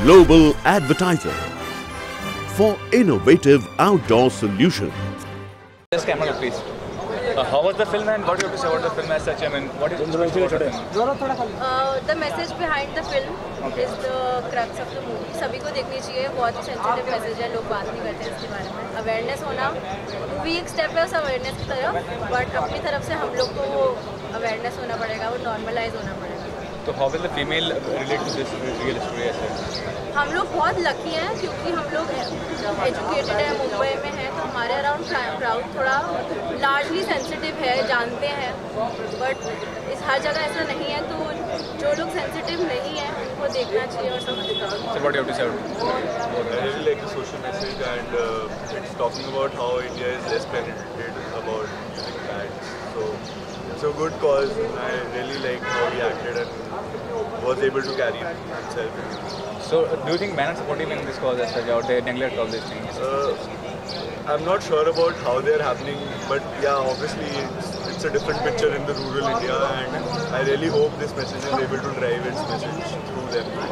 global advertiser for innovative outdoor solutions. Just camera, please. How was the film and what do you have to say about the film as such? I mean, what is special about the film? The message behind the film is the crux of the movie. सभी को देखनी चाहिए, बहुत sensitive message है, लोग बात नहीं करते हैं इसके बारे में. अवेयरनेस होना, मूवी एक स्टेप है उस अवेयरनेस की तरफ, बट अपनी तरफ से हम लोग को वो अवेयरनेस होना पड़ेगा, वो नॉर्मलाइज होना पड़ेगा. तो how will the female relate to this real story as well? हम लोग बहुत लकी हैं क्योंकि हम लोग एजुकेटेड हैं, मुंबई में हैं, तो हमारे अराउंड क्राउड थोड़ा लार्जली सेंसिटिव है, जानते हैं, बट इस हर जगह ऐसा नहीं है. तो जो लोग सेंसिटिव नहीं है उनको देखना चाहिए और समझना. So what do you have to say about it? I really like the social message and it's talking about how India is less penetrated about using pads. So it's a good cause. I really like how he acted and was able to carry himself. So do you think men are supportive in this cause as such, or they neglect all these things? I'm not sure about how they're happening, but yeah, obviously it's a different picture in the rural India, and I really hope this message is able to drive its message through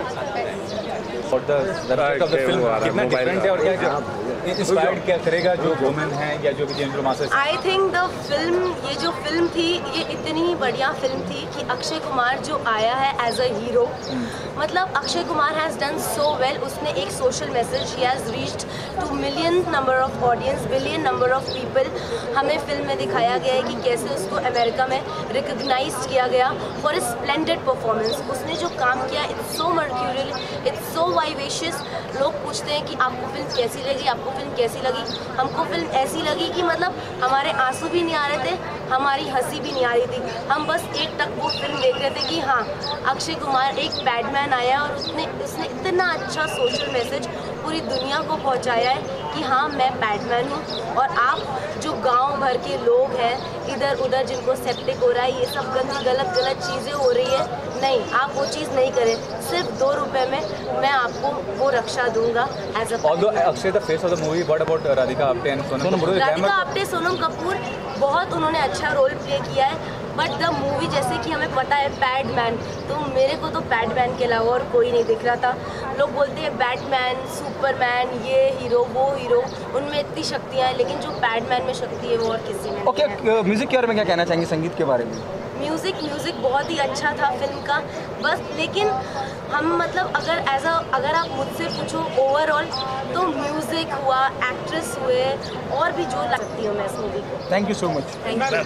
them. और the subject of the film कितना different है और क्या inspired क्या करेगा जो women है या जो भी जो masters. I think the film, ये जो फिल्म थी ये इतनी बढ़िया फिल्म थी कि अक्षय कुमार जो आया है एज अ हीरो, मतलब Akshay Kumar has done so well. उसने एक social message, he has reached to million number of audience, billion number of people. हमें फिल्म में दिखाया गया है कि कैसे उसको अमेरिका में रिकग्नाइज किया गया फॉर ए स्प्लेंडेड परफॉर्मेंस. उसने जो काम किया, it's so mercurial, it's so vivacious. लोग पूछते हैं कि आपको फिल्म कैसी लगी, आपको फिल्म कैसी लगी. हमको फिल्म ऐसी लगी कि मतलब हमारे आंसू भी नहीं आ रहे थे, हमारी हंसी भी नहीं आ रही थी. हम बस एक टक वो फिल्म देख रहे थे कि हाँ, अक्षय कुमार एक बैडमैन आया और उसने इतना अच्छा सोशल मैसेज पूरी दुनिया को पहुंचाया है कि हाँ, मैं बैडमैन हूँ. और आप जो गांव भर के लोग हैं इधर उधर जिनको सेप्टिक हो रहा है, ये सब गलत चीज़ें हो रही है, नहीं, आप वो चीज़ नहीं करें. सिर्फ 2 रुपए में मैं आपको वो रक्षा दूंगा as a. Although Akshay the face of the movie, what about Radhika Apte and Sonam Kapoor? Radhika Apte, Sonam Kapoor बहुत उन्होंने अच्छा रोल प्ले किया है, बट द मूवी जैसे कि हमें पता है पैडमैन, तो मेरे को तो पैडमैन के अलावा और कोई नहीं दिख रहा था. लोग बोलते हैं बैटमैन, सुपरमैन, ये हीरो वो हीरो, उनमें इतनी शक्तियाँ हैं, लेकिन जो पैडमैन में शक्ति है वो और किसी में नहीं है. म्यूजिक के बारे में क्या कहना चाहेंगे, संगीत के बारे में? म्यूज़िक बहुत ही अच्छा था फिल्म का, बस लेकिन हम मतलब अगर आप मुझसे पूछो ओवरऑल तो म्यूज़िक हुआ, एक्ट्रेस हुए, और भी जो लगती हूँ मैं इस मूवी को. Thank you so much. Thank you.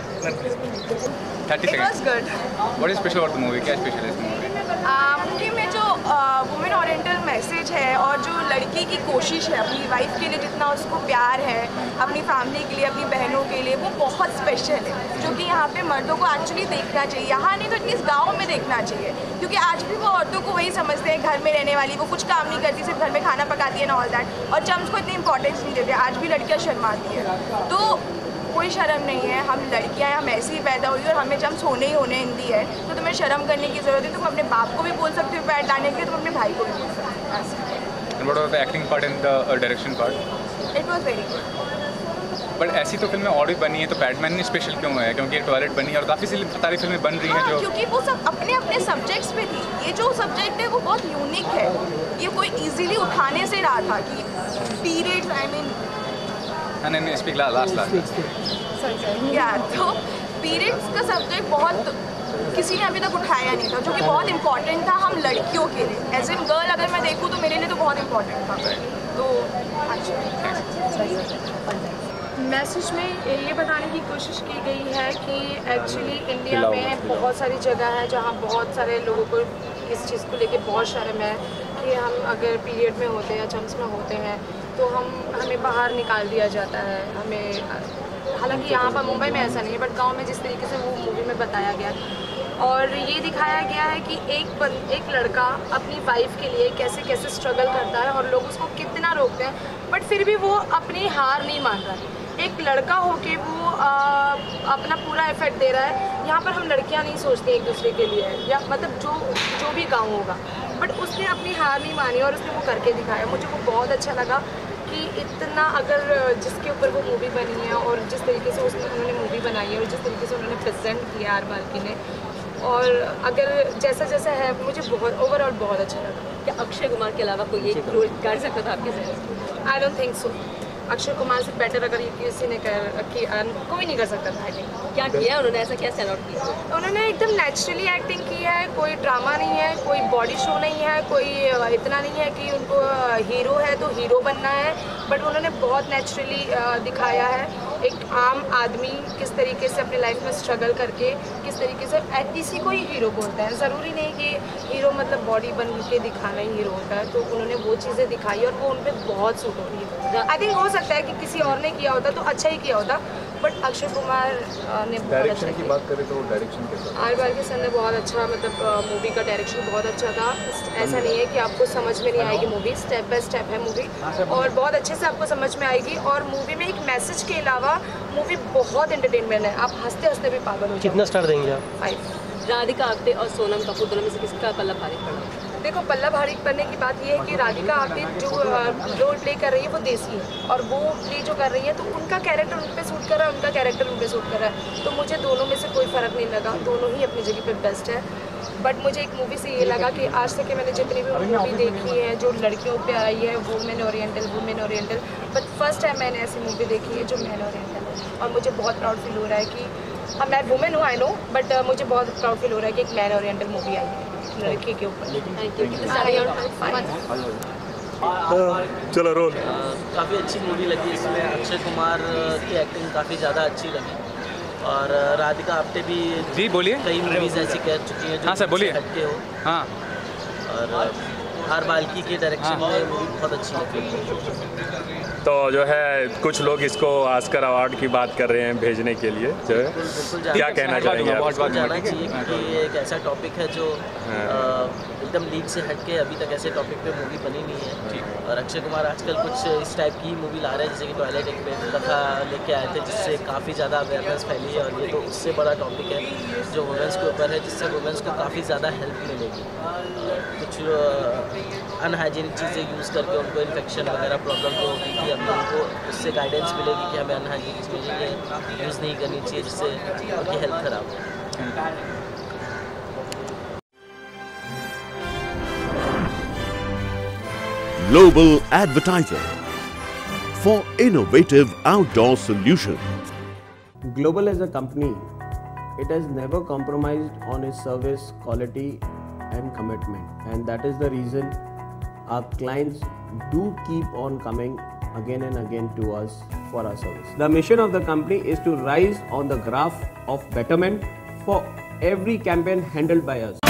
30 It was good. What is special about the movie? क्या स्पेशल है इस मूवी? मूवी में जो वुमेन ओरिएंटल मैसेज है और जो लड़की की कोशिश है अपनी वाइफ के लिए, जितना उसको प्यार है अपनी फैमिली के लिए, अपनी बहनों के लिए, वो बहुत स्पेशल है, जो कि यहाँ पे मर्दों को एक्चुअली देखना चाहिए. यहाँ नहीं तो एटलीस्ट गाँव में देखना चाहिए, क्योंकि आज भी वो औरतों को वही समझते हैं, घर में रहने वाली, वो कुछ काम नहीं करती, सिर्फ घर में खाना पकाती है ना, ऑल दैट, और चम्स को इतनी इंपॉर्टेंस नहीं देते. आज भी लड़कियाँ शर्माती है, तो कोई शर्म नहीं है. हम लड़कियां, हम ऐसे ही पैदा हुई और हमें जम्स होने ही होने हिंदी है, तो तुम्हें शर्म करने की ज़रूरत है. तुम अपने बाप को भी बोल सकते हो पैड लाने के, तुम अपने भाई को भी बोल सकते हो. And what about the acting part and the direction part? It was very good. But ऐसी तो फिल्में और भी बनी है, तो पैडमैन नहीं स्पेशल क्यों है? क्योंकि टॉयलेट बनी है और काफ़ी सारी फिल्में बन रही हैं जो, क्योंकि वो सब अपने अपने सब्जेक्ट्स पे थी. ये जो सब्जेक्ट है वो बहुत यूनिक है, ये कोई ईजिली उठाने से रहा था कि पीरियड्स, आई मीन नहीं स्पीक लास्ट. यार, तो पीरियड्स का सब्जेक्ट बहुत किसी ने अभी तक उठाया नहीं था, जो कि बहुत इंपॉर्टेंट था हम लड़कियों के लिए. एज एन गर्ल अगर मैं देखूँ तो मेरे लिए तो बहुत इंपॉर्टेंट था. तो मैसेज में ये बताने की कोशिश की गई है कि एक्चुअली इंडिया में बहुत सारी जगह है जहाँ बहुत सारे लोगों को इस चीज़ को लेके बहुत शर्म है कि हम अगर पीरियड में होते हैं या चम्स में होते हैं तो हमें बाहर निकाल दिया जाता है. हालांकि यहाँ पर मुंबई में ऐसा नहीं है, बट गांव में जिस तरीके से वो मूवी में बताया गया और ये दिखाया गया है कि एक लड़का अपनी वाइफ के लिए कैसे कैसे स्ट्रगल करता है और लोग उसको कितना रोकते हैं, बट फिर भी वो अपनी हार नहीं मान रहा है. एक लड़का होके वो अपना पूरा एफर्ट दे रहा है. यहाँ पर हम लड़कियाँ नहीं सोचते एक दूसरे के लिए, या मतलब जो भी गाँव होगा, बट उसने अपनी हार नहीं मानी और उसने वो करके दिखाया. मुझे वो बहुत अच्छा लगा कि इतना अगर जिसके ऊपर वो मूवी बनी है और जिस तरीके से उन्होंने मूवी बनाई है और जिस तरीके से उन्होंने प्रेजेंट किया आर बाल्की ने, और अगर जैसा जैसा है मुझे बहुत ओवरऑल बहुत अच्छा लगा। क्या अक्षय कुमार के अलावा कोई एक रोल कर सकता था आपके साथ? I don't think so. Akshay Kumar से बेटर अगर ये किसी ने कोई नहीं कर सकता था। आई थिंक क्या किया उन्होंने, ऐसा क्या स्टैंड आउट किया? उन्होंने एकदम नेचुरली एक्टिंग की है, कोई ड्रामा नहीं है, कोई बॉडी शो नहीं है, कोई इतना नहीं है कि उनको हीरो है तो हीरो बनना है, बट उन्होंने बहुत नेचुरली दिखाया है एक आम आदमी किस तरीके से अपनी लाइफ में स्ट्रगल करके किस तरीके से इसी को ही हीरो बोलते हैं। ज़रूरी नहीं कि हीरो मतलब बॉडी बन के दिखाना ही हीरो होता है। तो उन्होंने वो चीज़ें दिखाई और वो उन पर बहुत सूट हो रही है। आई थिंक हो सकता है कि किसी और ने किया होता तो अच्छा ही किया होता, बट अक्षय कुमार ने बहुत अच्छा की बात करें तो डायरेक्शन कैसा? आर के सर ने बहुत अच्छा मतलब मूवी का डायरेक्शन बहुत अच्छा था। ऐसा नहीं है कि आपको समझ में नहीं आएगी मूवी, स्टेप बाय स्टेप है मूवी और बहुत अच्छे से आपको समझ में आएगी। और मूवी में एक मैसेज के अलावा मूवी बहुत एंटरटेनमेंट है, आप हंसते हंसते भी पागल हो जाओगे। कितना स्टार देंगे आप? 5। राधिका आप्टे और सोनम कपूर दोनों में से किसका पल्ला भारी पड़ा? देखो, पल्ला भारी पड़ने की बात ये है कि राधिका आप्टे जो रोल प्ले कर रही है वो देसी है और वो प्ले जो कर रही है तो उनका कैरेक्टर उन पे सूट कर रहा है, उनका कैरेक्टर उन पे सूट कर रहा है। तो मुझे दोनों में से कोई फ़र्क नहीं लगा, दोनों ही अपनी जगह पे बेस्ट है। बट मुझे एक मूवी से ये लगा कि आज तक के मैंने जितनी भी मूवी देखी है जो लड़कियों पे आई है women oriental, but first time मैंने ऐसी मूवी देखी है जो मैन ओरिएंटल है और मुझे बहुत प्राउड फील हो रहा है कि मैं वुमेन हूँ आई नो, बट मुझे बहुत प्राउड फील हो रहा है कि एक मैन ओरिएंटल मूवी आई है लड़की के ऊपर। Thank you. चलो रोल। काफ़ी अच्छी मूवी लगी, इसमें अक्षय कुमार की एक्टिंग काफ़ी ज़्यादा अच्छी लगी और राधिका आप्टे भी जी बोलिए। कई मूवीज ऐसी कर चुकी हैं जो हाँ सर बोलिए। हटके हो। हाँ और आर बाल्की के डायरेक्शन में मूवी बहुत अच्छी लगी। तो जो है कुछ लोग इसको ऑस्कर अवार्ड की बात कर रहे हैं भेजने के लिए, जो है क्या कहना चाहेंगे आप? जाना चाहिए क्योंकि ये एक ऐसा टॉपिक है जो एकदम लीग से हटके अभी तक ऐसे टॉपिक पे मूवी बनी नहीं है। और अक्षय कुमार आजकल कुछ इस टाइप की मूवी ला रहे हैं जैसे कि टॉयलेट एक पे कथा लेके आए थे जिससे काफ़ी ज़्यादा अवेयरनेस फैली है और ये तो उससे बड़ा टॉपिक है जो वुमेंस के ऊपर है जिससे वुमेंस को काफ़ी ज़्यादा हेल्प मिलेगी। कुछ अनहाइजीनिक चीज़ें यूज़ करके उनको इन्फेक्शन वगैरह प्रॉब्लम जो होगी कि हमें उनको उससे गाइडेंस मिलेगी कि हमें अनहाइजीनिक चीज़ें यूज़ नहीं करनी चाहिए जिससे उनकी हेल्थ ख़राब हो। Global Advertiser for innovative outdoor solutions. Global as a company, it has never compromised on its service quality and commitment, and that is the reason our clients do keep on coming again and again to us for our service. The mission of the company is to rise on the graph of betterment for every campaign handled by us.